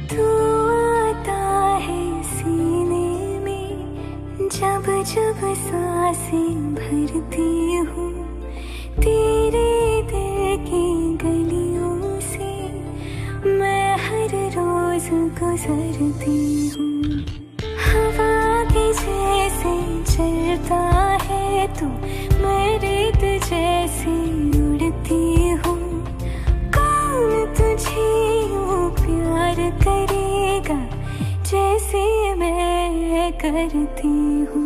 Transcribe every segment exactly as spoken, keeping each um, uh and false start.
तू आता है सीने में, जब जब सांसें भरती हूँ, तेरे दिल की गलियों से मैं हर रोज गुजरती हूँ। हवा के जैसे चलता है तू, मैं रेत जैसे उड़ती हूँ। कौन तुझे यूं प्यार करेगा जैसे मैं करती हूँ।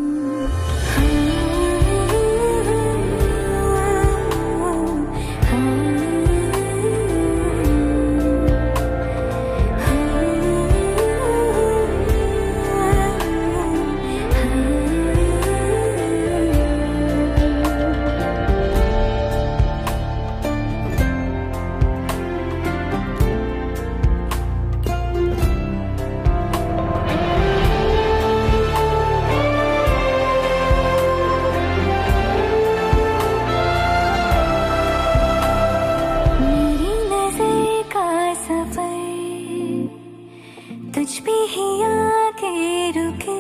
तुझ पे ही आके रुके,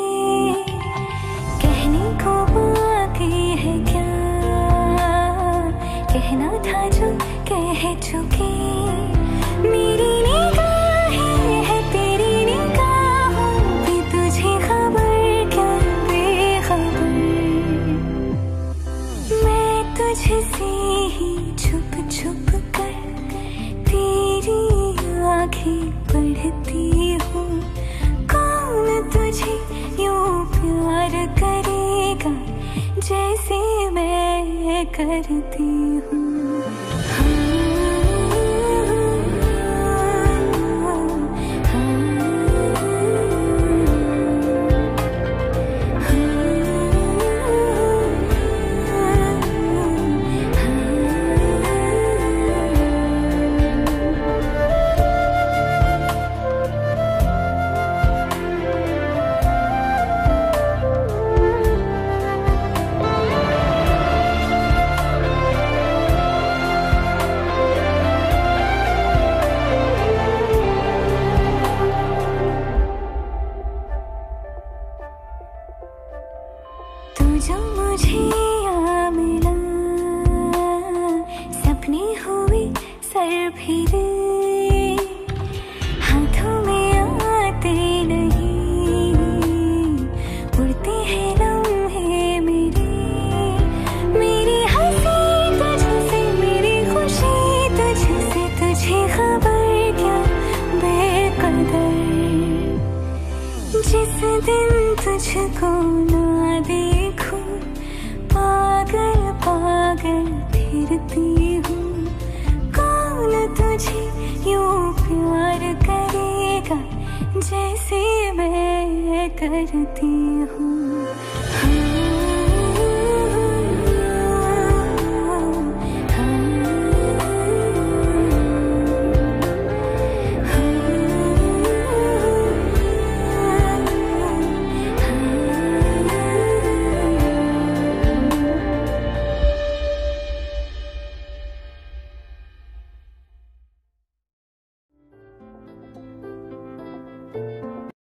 कहने को बाकी है क्या, कहना था जो कह चुके। मेरी निगाहें है तेरी निगाहों पे, तुझे खबर क्या बेखबर। मैं तुझसे ही छुप छुप कर तेरी आँखें पढ़ती हूँ। कौन तुझे यूं प्यार करेगा जैसे मैं करती हूँ। जो मुझे यहाँ मिला, सपने हुए सर फिरे, हाथों में आते नहीं, उड़ते हैं लम्हे मेरे। मेरी हंसी तुझसे, मेरी खुशी तुझसे, तुझे खबर क्या बेकदर। जिस दिन तुझको ना देखूं, पागल पागल फिरती हूँ। कौन तुझे यूं प्यार करेगा जैसे मैं करती हूँ।